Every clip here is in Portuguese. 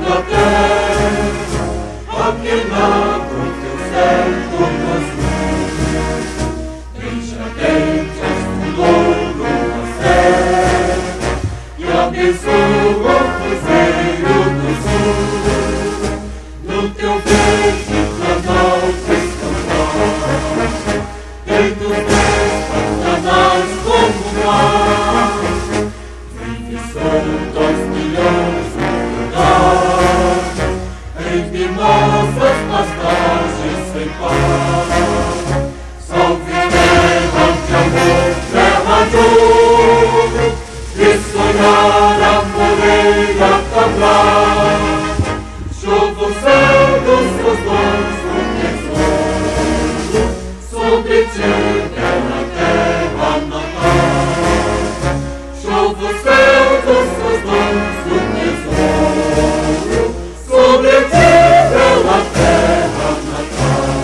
da terra, alienado teu servo azul. Deixa dentes do louro na serra e abençoa o cruzeiro do sul. No teu verde planalto escampar, dentro dos pantanais como o mar, vive solto aos milhões do lugar, em mimosas pastagens sem par. Salve terra de amor, terra de ouro, e sonhar a floreira cantar. Chova o céu dos seus dons com tesouro, sobre ti bela terra natal. Chova o céu dos seus dons com tesouro, sobre ti bela terra natal.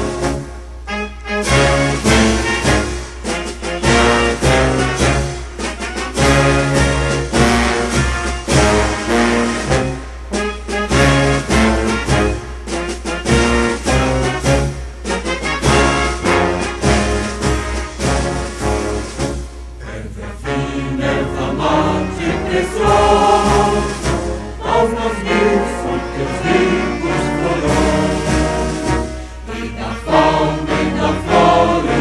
Erva mate pessoal, aos navios são teus ricos florões, e da fauna e da flora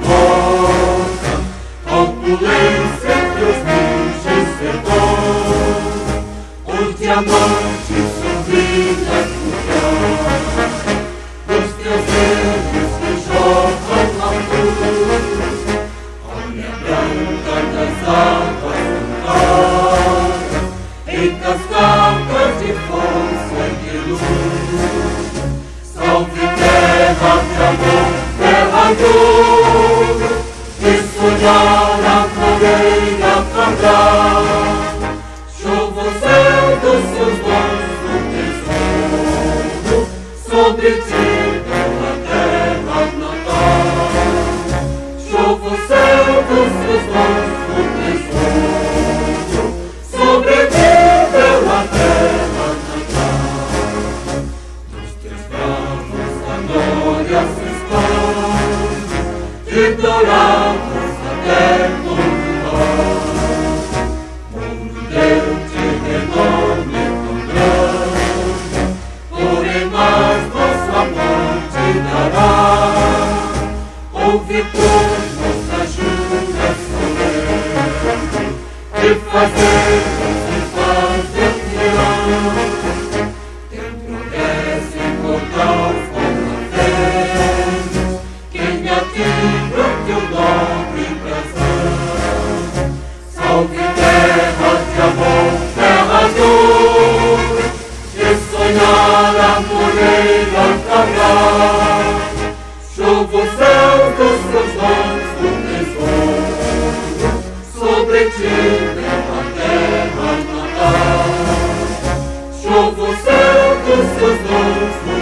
de opulência teus rios sertões, os diamantes são brilhas por dos teus dedos que jorram a luz. Olha branca das águas do mar, em cascatas de força e de luz. Salve terra de amor, terra de ouro, e sonhar a floreira cantar. Chova o céu dos seus dons no tesouro, sobre ti bela terra natal. Chova o céu dos seus dons no tesouro, sobre ti bela terra natal. Dos teus bravos a glória se expande, de dourados até luar. Mundo deu-te renome tão grande, porém mais nosso amor te dará. Ouve, pois, nossa ajuda solene, e fazemos e fazer-te-ão. Teu progresso imortal forma quem atinge o teu nobre prazer. Salve terra de amor, terra de ouro, e sonhar a floreira cantar. Chova o céu dos seus dons no tesouro, sobre ti bela terra natal. Chova o céu dos seus dons no